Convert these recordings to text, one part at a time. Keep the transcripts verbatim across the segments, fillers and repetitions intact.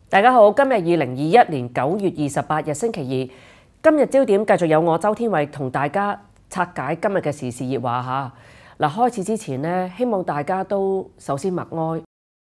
大家好，今日二零二一年九月二十八日星期二，今日焦點繼續有我周天慧同大家拆解今日嘅時事熱話嚇。嗱，開始之前呢，希望大家都首先默哀，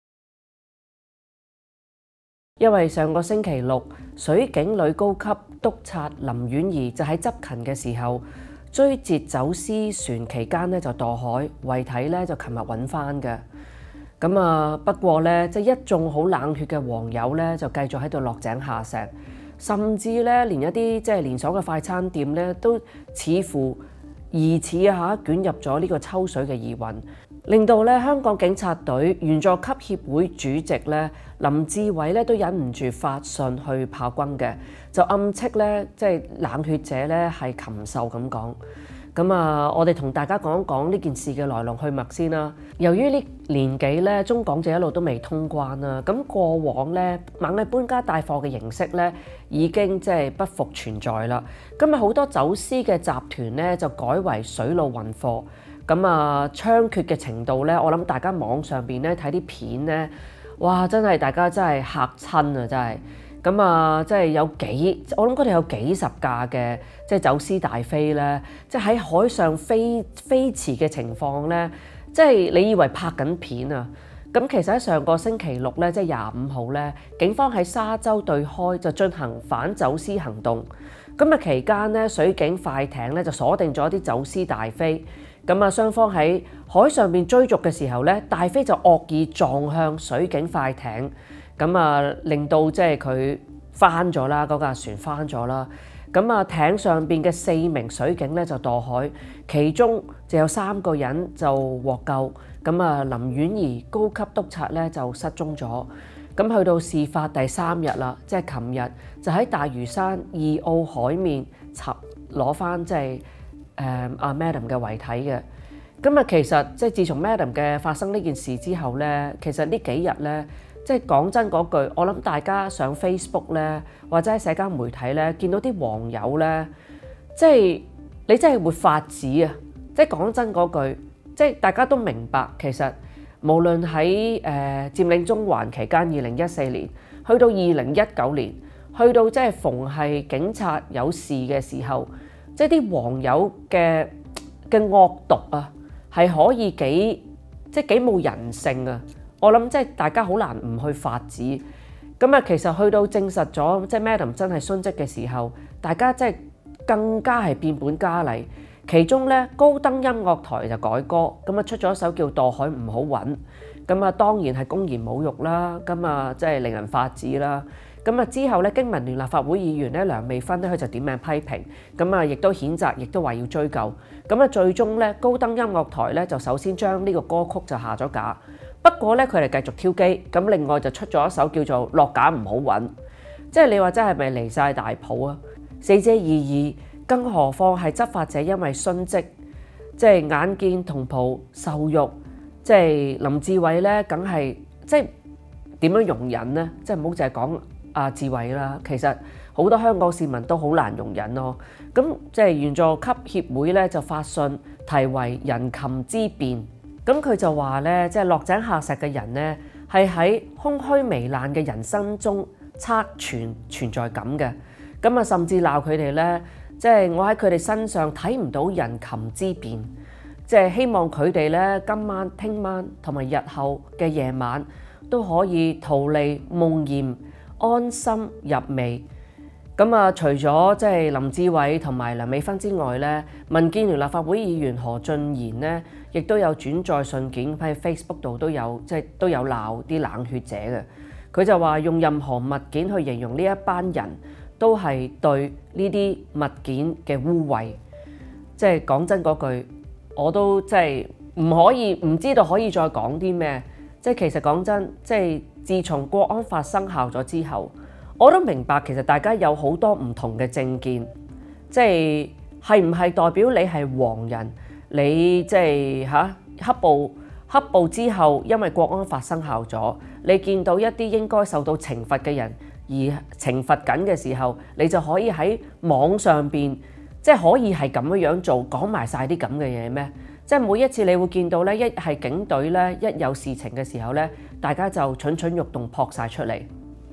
因為上個星期六，水警女高級督察林婉儀就喺執勤嘅時候追截走私船期間呢就墮海，遺體呢就琴日揾翻嘅。咁啊，不過咧，即係一眾好冷血嘅網友咧，就繼續喺度落井下石，甚至咧，連一啲即係連鎖嘅快餐店咧，都似乎疑似啊嚇捲入咗呢個抽水嘅疑雲，令到咧香港警察隊員佐級協會主席咧林志偉咧都忍唔住發信去炮轟嘅，就暗斥咧即係冷血者咧係禽獸咁講。咁啊，我哋同大家講一講呢件事嘅來龍去脈先啦。由於呢年幾咧，中港就一路都未通關啦。咁過往咧，螞蟻搬家帶貨嘅形式咧，已經即係不復存在啦。今日好多走私嘅集團咧，就改為水路運貨。咁啊，猖獗嘅程度咧，我諗大家網上邊咧睇啲片咧，哇！真係大家真係嚇親啊，真係。咁啊，即係有幾，我諗佢哋有幾十架嘅，即係走私大飛咧，即係喺海上飛飛馳嘅情況咧，即係你以為拍緊片啊？咁其實喺上個星期六咧，即係廿五號咧，警方喺沙洲對開就進行反走私行動。咁啊期間咧，水警快艇咧就鎖定咗一啲走私大飛。咁啊，雙方喺海上邊追逐嘅時候咧，大飛就惡意撞向水警快艇。咁啊，令到即係佢翻咗啦，嗰架船翻咗啦。咁啊，艇上邊嘅四名水警咧就墮海，其中就有三個人就獲救。咁啊，林婉儀高級督察咧就失蹤咗。咁去到事發第三日啦，即係琴日就喺大嶼山二澳海面尋攞翻即係誒阿 Madam 嘅遺體嘅。咁啊，其實即係自從 Madam 嘅發生呢件事之後咧，其實呢幾日咧。即係講真嗰句，我諗大家上 Facebook 咧，或者喺社交媒體咧，見到啲網友咧，即係你真係會發指啊！即係講真嗰句，即係大家都明白，其實無論喺誒佔領中環期間，二零一四年去到二零一九年，去到即係逢係警察有事嘅時候，即係啲網友嘅嘅惡毒啊，係可以幾即係幾冇人性啊！我諗即係大家好難唔去發指，咁啊其實去到證實咗即係 Madam 真係殉職嘅時候，大家即係更加係變本加厲。其中咧高登音樂台就改歌，咁啊出咗一首叫《墮海唔好揾》，咁啊當然係公然侮辱啦，咁啊即係令人發指啦。咁啊之後咧，經民聯立法會議員咧梁美芬咧佢就點名批評，咁啊亦都譴責，亦都話要追究。咁啊最終咧高登音樂台咧就首先將呢個歌曲就下咗架。不過咧，佢哋繼續挑機，咁另外就出咗一首叫做《落架唔好揾》，即係你話真係咪離晒大譜啊？死者已矣，更何況係執法者因為殉職，即係眼見同袍受辱，即係林志偉咧，梗係即係點樣容忍呢？即係唔好淨係講阿志偉啦，其實好多香港市民都好難容忍咯。咁即係員佐級協會咧就發信題為《人禽之辯》。咁佢就話咧，即係落井下石嘅人咧，係喺空虛糜爛嘅人生中測存存在感嘅。咁啊，甚至鬧佢哋咧，即係我喺佢哋身上睇唔到人禽之辯，即係希望佢哋咧今晚、聽晚同埋日後嘅夜晚都可以逃離夢魘，安心入寐。咁啊，除咗即係林志偉同埋梁美芬之外咧，民建聯立法會議員何俊賢咧，亦都有轉載信件喺 Facebook 度都有，即係都有鬧啲冷血者嘅。佢就話用任何物件去形容呢一班人，都係對呢啲物件嘅污穢。即係講真嗰句，我都即係唔可以唔知道可以再講啲咩。即係其實講真，即係自從國安法生效咗之後，我都明白其實大家有好多唔同嘅政見，即係係唔係代表你係黃人？你即係嚇黑暴黑暴之後，因為國安法生效咗，你見到一啲應該受到懲罰嘅人而懲罰緊嘅時候，你就可以喺網上邊即係可以係咁樣樣做，講埋晒啲咁嘅嘢咩？即係每一次你會見到咧，一係警隊咧一有事情嘅時候咧，大家就蠢蠢欲動撲晒出嚟。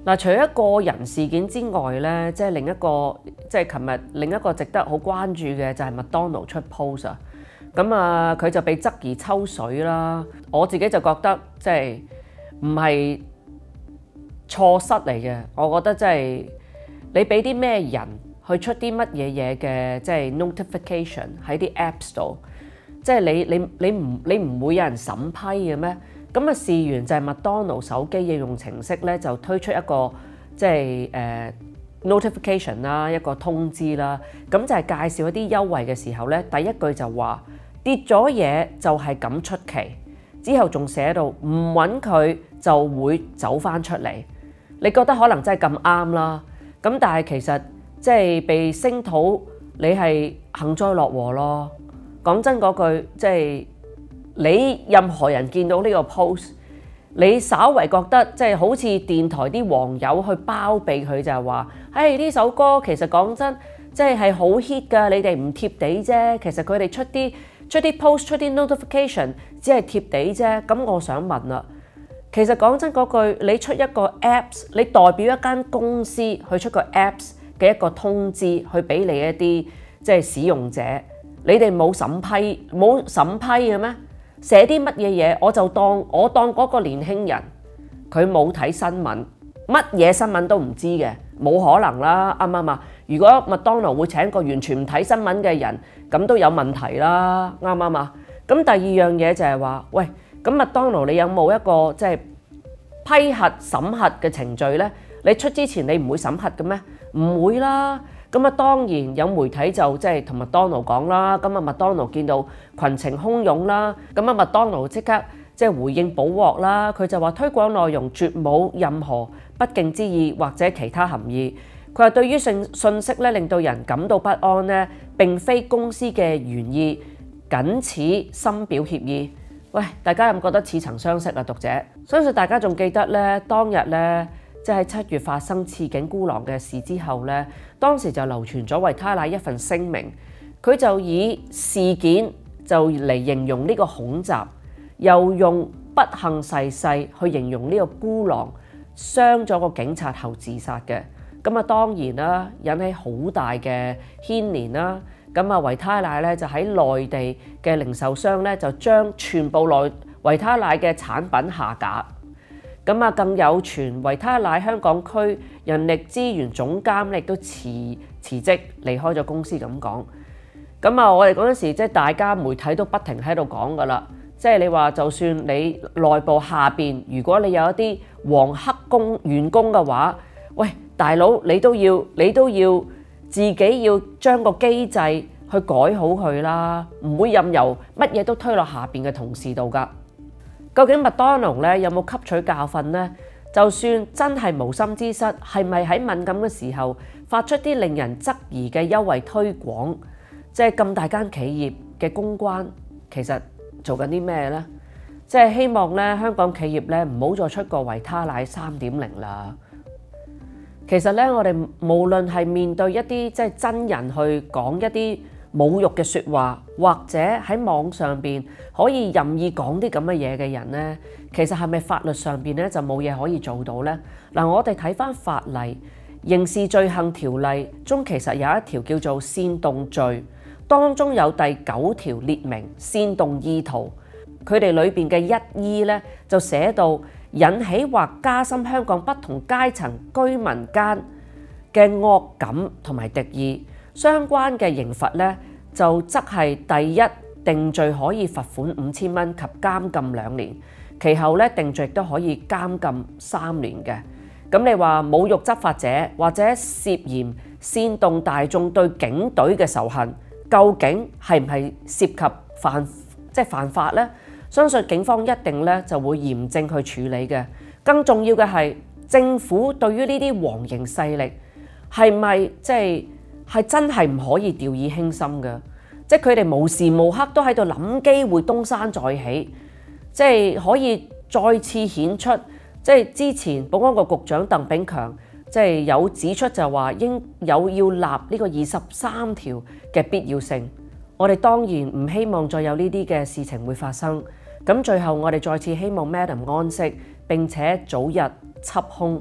嗱，除咗個人事件之外咧，即係另一個，即係琴日另一個值得好關注嘅就係麥當勞出 post 啊。咁啊，佢就被質疑抽水啦。我自己就覺得即係唔係錯失嚟嘅。我覺得即係你俾啲咩人去出啲乜嘢嘢嘅，即係 notification 喺啲 apps 度，即係你你你唔你唔會有人審批嘅咩？咁啊，事緣就係麥當勞手機應用程式咧，就推出一個即係誒、呃、notification 啦，一個通知啦。咁就係介紹一啲優惠嘅時候咧，第一句就話跌咗嘢就係咁出奇，之後仲寫到唔揾佢就會走翻出嚟。你覺得可能真係咁啱啦。咁但係其實即係被聲討，你係幸災樂禍咯。講真嗰句，即係。你任何人見到呢個 post， 你稍為覺得即係好似電台啲網友去包庇佢，就係話，誒呢首歌其實講真，即係係好 hit 㗎，你哋唔貼地啫。其實佢哋出啲出啲 post 出啲 notification 只係貼地啫。咁我想問啦，其實講真嗰句，你出一個 apps， 你代表一間公司去出個 apps 嘅一個通知，去俾你一啲即係使用者，你哋冇審批冇審批嘅咩？寫啲乜嘢嘢，我就當我當嗰個年輕人佢冇睇新聞，乜嘢新聞都唔知嘅，冇可能啦，啱唔啱啊？如果麥當勞會請個完全唔睇新聞嘅人，咁都有問題啦，啱唔啱啊？咁第二樣嘢就係話，喂，咁麥當勞你有冇一個即係批核審核嘅程序呢？你出之前你唔會審核嘅咩？唔會啦。咁啊，當然有媒體就即係同麥當勞講啦。咁啊，麥當勞見到群情洶湧啦，咁啊，麥當勞即刻即係回應補鑊啦。佢就話推廣內容絕冇任何不敬之意或者其他含義。佢話對於信信息咧令到人感到不安咧，並非公司嘅原意，僅此深表歉意。喂，大家有冇覺得似曾相識啊？讀者，相信大家仲記得咧當日咧。即係七月發生刺警孤狼嘅事之後呢，當時就流傳咗維他奶一份聲明，佢就以事件就嚟形容呢個恐襲，又用不幸逝世去形容呢個孤狼傷咗個警察後自殺嘅。咁啊當然啦，引起好大嘅牽連啦。咁啊維他奶咧就喺內地嘅零售商咧就將全部內維他奶嘅產品下架。咁啊，更有傳維他奶香港區人力資源總監亦都辭辭職離開咗公司咁講。咁啊，我哋嗰陣時即係大家媒體都不停喺度講噶啦，即係你話就算你內部下邊，如果你有一啲黃黑工員工嘅話，喂大佬你都要你都要自己要將個機制去改好佢啦，唔會任由乜嘢都推落下邊嘅同事度噶。究竟麥當勞咧有冇吸取教訓呢？就算真係無心之失，係咪喺敏感嘅時候發出啲令人質疑嘅優惠推廣？即係咁大間企業嘅公關，其實做緊啲咩呢？即係希望咧香港企業咧唔好再出個維他奶三點零啦。其實咧，我哋無論係面對一啲即係真人去講一啲侮辱嘅説話，或者喺網上邊可以任意講啲咁嘅嘢嘅人呢，其實係咪法律上邊咧就冇嘢可以做到呢？嗱，我哋睇翻法例，刑事罪行條例中其實有一條叫做煽動罪，當中有第九條列明煽動意圖，佢哋裏邊嘅一依咧就寫到引起或加深香港不同階層居民間嘅惡感同埋敵意。相關嘅刑罰咧，就則係第一定罪可以罰款五千蚊及監禁兩年，其後咧定罪亦都可以監禁三年嘅。咁你話侮辱執法者或者涉嫌煽動大眾對警隊嘅仇恨，究竟係唔係涉及犯即係犯法呢？相信警方一定咧就會嚴正去處理嘅。更重要嘅係政府對於呢啲黃營勢力係咪即係？係真係唔可以掉以輕心嘅，即係佢哋無時無刻都喺度諗機會東山再起，即係可以再次顯出，即係之前保安局局長鄧炳強即係有指出就話應有要立呢個二十三條嘅必要性。我哋當然唔希望再有呢啲嘅事情會發生。咁最後我哋再次希望 Madam 安息，並且早日緝兇，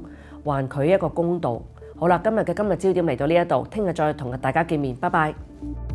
還佢一個公道。好啦，今日嘅今日焦點嚟到呢一度，聽日再同大家見面，拜拜。